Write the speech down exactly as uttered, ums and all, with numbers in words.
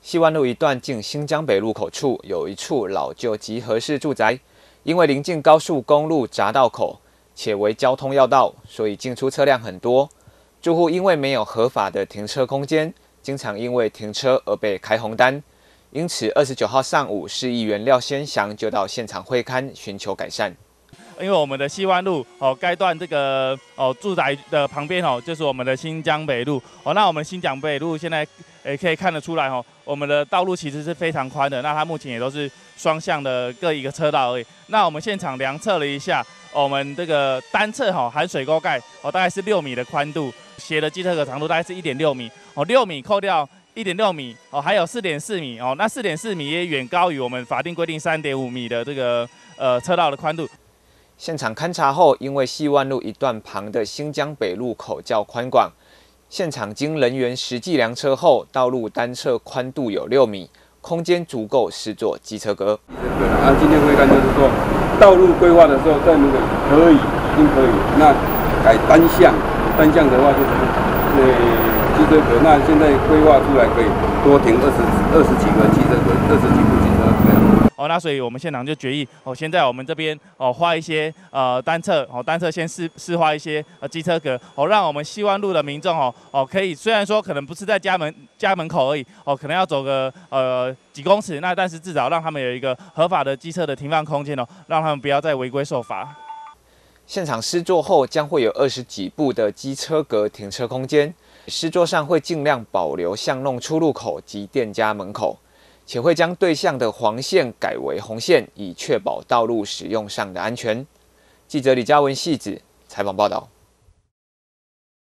西湾路一段近新江北路口处有一处老旧集合式住宅，因为临近高速公路匝道口，且为交通要道，所以进出车辆很多。住户因为没有合法的停车空间，经常因为停车而被开红单。因此，二十九号上午，市议员廖先祥就到现场会勘，寻求改善。 因为我们的西湾路哦，该段这个哦住宅的旁边哦，就是我们的新江北路哦。那我们新江北路现在也可以看得出来哦，我们的道路其实是非常宽的。那它目前也都是双向的各一个车道而已。那我们现场量测了一下，哦、我们这个单侧哈、哦、含水沟盖哦，大概是六米的宽度，斜的机车格长度大概是一点六米哦，六米扣掉一点六米哦，还有四点四米哦，那四点四米也远高于我们法定规定三点五米的这个呃车道的宽度。 现场勘查后，因为西湾路一段旁的新江北路口较宽广，现场经人员实际量测后，道路单侧宽度有六米，空间足够施作机车格。 啊，今天会看就是说，道路规划的时候，在那个可以，一定可以。那改单向，单向的话就是呃机车格。那现在规划出来可以多停二十二十几个机车格，二十几部机车这样。 哦，那所以我们现场就决议哦，先在我们这边哦画一些呃单侧哦单侧先试试画一些呃机车格哦，让我们西湾路的民众哦哦可以虽然说可能不是在家门家门口而已哦，可能要走个呃几公尺，那但是至少让他们有一个合法的机车的停放空间哦，让他们不要再违规受罚。 现场施作后将会有二十几部的机车格停车空间，施作上会尽量保留巷弄出入口及店家门口。且会将对向的黄线改为红线，以确保道路使用上的安全。记者李嘉文细子采访报道。